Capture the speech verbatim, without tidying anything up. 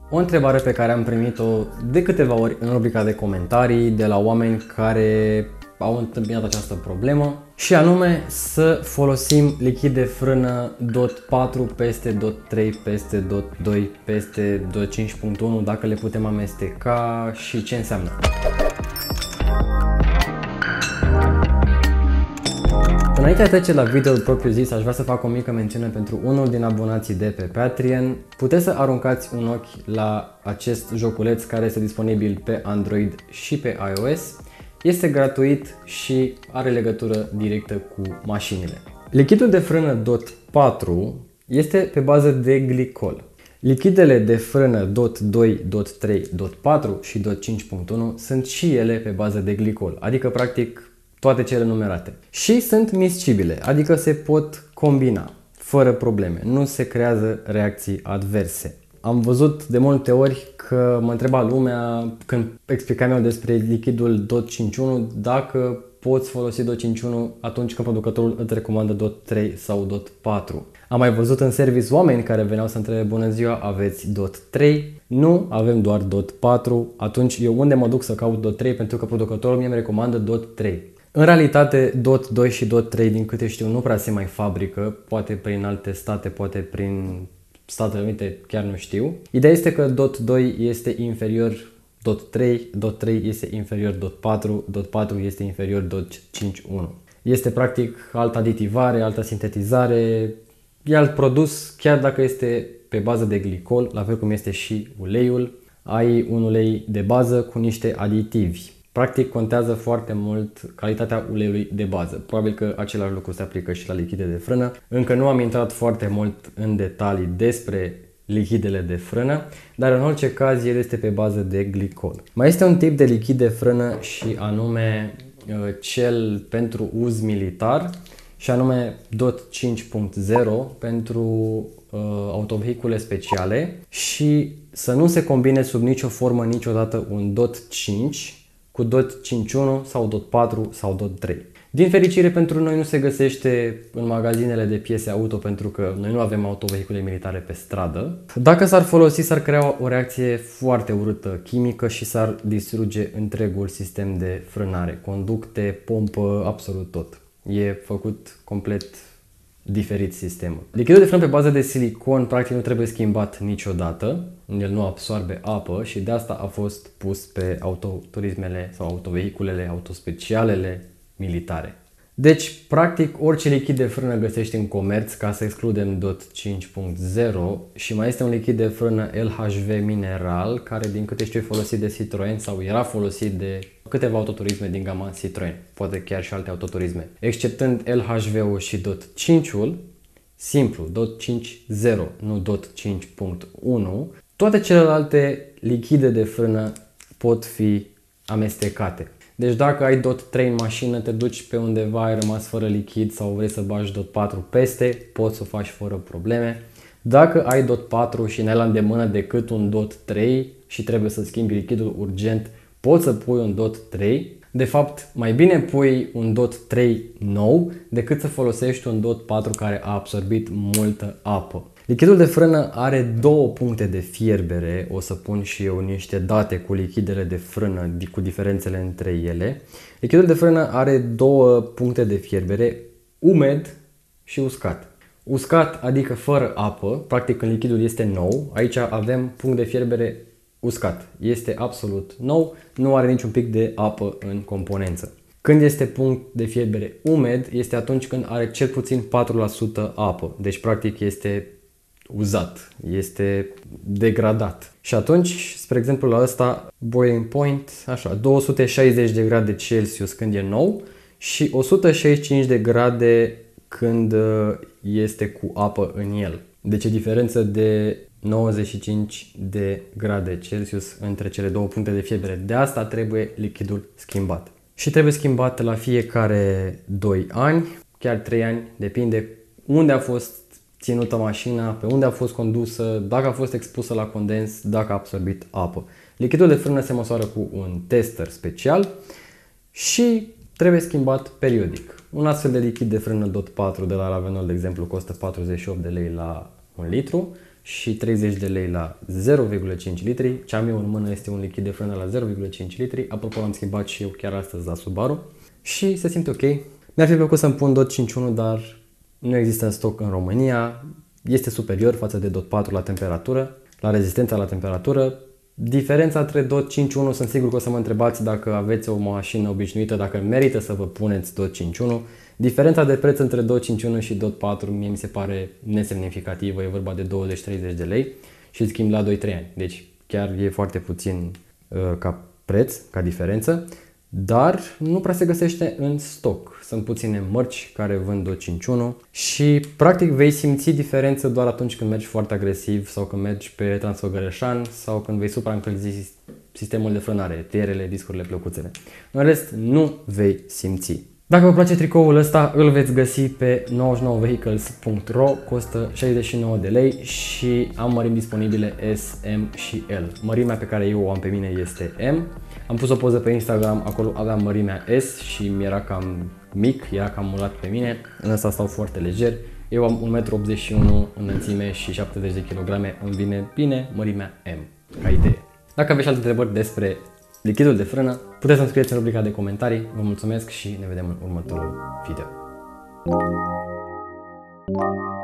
O întrebare pe care am primit-o de câteva ori în rubrica de comentarii de la oameni care au întâmpinat această problemă și anume să folosim lichid de frână dot patru peste dot trei peste dot doi peste dot cinci punct unu, dacă le putem amesteca și ce înseamnă. Înainte de a trece la videoul propriu zis, aș vrea să fac o mică mențiune pentru unul din abonații de pe Patreon. Puteți să aruncați un ochi la acest joculeț care este disponibil pe Android și pe iOS. Este gratuit și are legătură directă cu mașinile. Lichidul de frână dot patru este pe bază de glicol. Lichidele de frână dot doi, dot trei, dot patru și dot cinci punct unu sunt și ele pe bază de glicol, adică practic toate cele numerate. Și sunt miscibile, adică se pot combina fără probleme, nu se creează reacții adverse. Am văzut de multe ori că mă întreba lumea când explicam eu despre lichidul dot cinci punct unu dacă poți folosi dot cinci punct unu atunci când producătorul îți recomandă dot trei sau dot patru. Am mai văzut în service oameni care veneau să întrebe: bună ziua, aveți dot trei? Nu, avem doar dot patru. Atunci eu unde mă duc să caut dot trei, pentru că producătorul mie îmi recomandă dot trei. În realitate, dot doi și dot trei, din câte știu, nu prea se mai fabrică, poate prin alte state, poate prin Statele Unite, chiar nu știu. Ideea este că dot doi este inferior dot trei, dot trei este inferior dot patru, dot patru este inferior dot cinci punct unu. Este practic altă aditivare, altă sintetizare, e alt produs, chiar dacă este pe bază de glicol, la fel cum este și uleiul. Ai un ulei de bază cu niște aditivi. Practic contează foarte mult calitatea uleiului de bază. Probabil că același lucru se aplică și la lichide de frână. Încă nu am intrat foarte mult în detalii despre lichidele de frână, dar în orice caz el este pe bază de glicol. Mai este un tip de lichid de frână și anume cel pentru uz militar și anume dot cinci punct zero pentru uh, autovehicule speciale și să nu se combine sub nicio formă niciodată un dot cinci cu dot cinci punct unu sau dot patru sau dot trei. Din fericire pentru noi nu se găsește în magazinele de piese auto, pentru că noi nu avem autovehicule militare pe stradă. Dacă s-ar folosi, s-ar crea o reacție foarte urâtă chimică și s-ar distruge întregul sistem de frânare, conducte, pompă, absolut tot. E făcut complet diferit sistemul. Lichidul de frână pe bază de silicon practic nu trebuie schimbat niciodată, el nu absorbe apă și de asta a fost pus pe autoturismele sau autovehiculele, autospecialele militare. Deci, practic, orice lichid de frână găsești în comerț, ca să excludem dot cinci punct zero, și mai este un lichid de frână L H V mineral, care din câte știu e folosit de Citroen sau era folosit de câteva autoturisme din gama Citroen, poate chiar și alte autoturisme. Exceptând L H V-ul și dot cinci-ul, simplu, dot cinci punct zero, nu dot cinci punct unu, toate celelalte lichide de frână pot fi amestecate. Deci dacă ai dot trei în mașină, te duci pe undeva, ai rămas fără lichid sau vrei să bagi dot patru peste, poți să o faci fără probleme. Dacă ai dot patru și n-ai la îndemână decât un dot trei și trebuie să schimbi lichidul urgent, poți să pui un dot trei. De fapt, mai bine pui un dot trei nou decât să folosești un dot patru care a absorbit multă apă. Lichidul de frână are două puncte de fierbere, o să pun și eu niște date cu lichidele de frână, cu diferențele între ele. Lichidul de frână are două puncte de fierbere, umed și uscat. Uscat adică fără apă, practic când lichidul este nou, aici avem punct de fierbere uscat. Este absolut nou, nu are niciun pic de apă în componență. Când este punct de fierbere umed, este atunci când are cel puțin patru la sută apă, deci practic este uzat, este degradat. Și atunci, spre exemplu la ăsta, boiling point, așa, două sute șaizeci de grade Celsius când e nou și o sută șaizeci și cinci de grade când este cu apă în el. Deci e diferență de nouăzeci și cinci de grade Celsius între cele două puncte de fierbere. De asta trebuie lichidul schimbat. Și trebuie schimbat la fiecare doi ani, chiar trei ani, depinde unde a fost ținută mașina, pe unde a fost condusă, dacă a fost expusă la condens, dacă a absorbit apă. Lichidul de frână se măsoară cu un tester special și trebuie schimbat periodic. Un astfel de lichid de frână dot patru de la Ravenol, de exemplu, costă patruzeci și opt de lei la un litru și treizeci de lei la zero virgulă cinci litri. Ce am eu în mână este un lichid de frână la zero virgulă cinci litri. Apropo, l-am schimbat și eu chiar astăzi la Subaru și se simte ok. Mi-ar fi plăcut să-mi pun DOT cincizeci și unu, dar nu există în stoc în România. Este superior față de DOT patru la temperatură, la rezistența la temperatură. Diferența între DOT cincizeci și unu, sunt sigur că o să mă întrebați dacă aveți o mașină obișnuită, dacă merită să vă puneți DOT cincizeci și unu. Diferența de preț între DOT cincizeci și unu și DOT patru mie mi se pare nesemnificativă, e vorba de douăzeci treizeci de lei și schimb la doi trei ani. Deci chiar e foarte puțin uh, ca preț, ca diferență, dar nu prea se găsește în stoc. Sunt puține mărci care vând DOT cincizeci și unu și practic vei simți diferență doar atunci când mergi foarte agresiv sau când mergi pe Transfăgărășan sau când vei supraîncălzi sistemul de frânare, tierele, discurile, plăcuțele. În rest, nu vei simți. Dacă vă place tricoul ăsta, îl veți găsi pe nouăzeci și nouă vehicles punct ro, costă șaizeci și nouă de lei și am mărimi disponibile S, M și L. Mărimea pe care eu o am pe mine este M. Am pus o poză pe Instagram, acolo aveam mărimea S și mi era cam mic, era cam mulat pe mine. În ăsta stau foarte lejer. Eu am un metru optzeci și unu înălțime și șaptezeci de kilograme, îmi vine bine mărimea M, ca idee. Dacă aveți alte întrebări despre lichidul de frână, puteți să-mi scrieți în rubrica de comentarii. Vă mulțumesc și ne vedem în următorul video.